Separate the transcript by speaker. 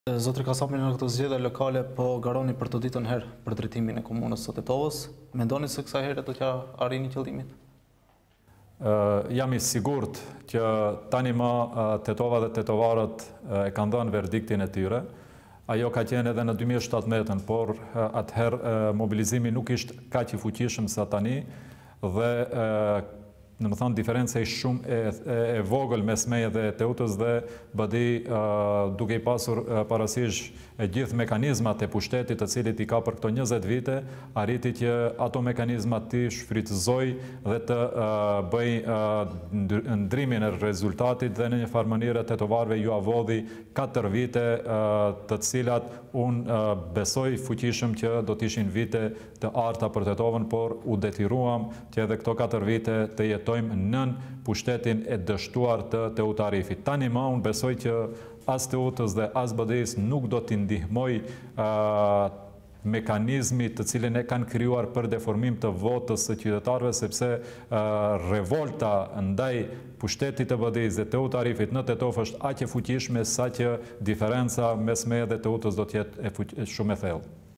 Speaker 1: Zotri Kasapi, në këto zgjedhje lokale po garoni për të ditën herë për drejtimin e komunës së Tetovës. Mendoni se kësaj here do t'ja arrini qëllimin?
Speaker 2: Jam i sigurt që tani më Tetova dhe tetovarët e kanë dhënë verdiktin e tyre. Ajo ka qenë edhe në 2017, por atëherë mobilizimi nuk ishte kaq i fuqishëm sa tani dhe në më thonë, diferenca ishte shumë e vogël mes meje dhe Teutës dhe BDI duke i pasur parasysh e gjithë mekanizmat e pushtetit të cilit i ka për këto 20 vite, arriti që ato mekanizmat të shfrytëzoj dhe të bëj ndrimin e rezultatit dhe në një farë mënyrë tetovarëve ju avodhi 4 vite të cilat unë besoj fuqishëm që do t'ishin vite të arta për Tetovën, por u detyruam që edhe këto 4 vite të jetojmë nën pushtetin e dështuar të Teutarifit. Tani më unë besoj që as Teutës dhe as BDI-s nuk do t'i ndihmoj mekanizmi të cilin e kanë krijuar për deformim të votës së qytetarëve, sepse revolta ndaj pushtetit të BDI-s dhe Teutarifit në Tetovë është aq e fuqishme sa që diferenca mes meje dhe Teutës do të jetë shumë e thellë.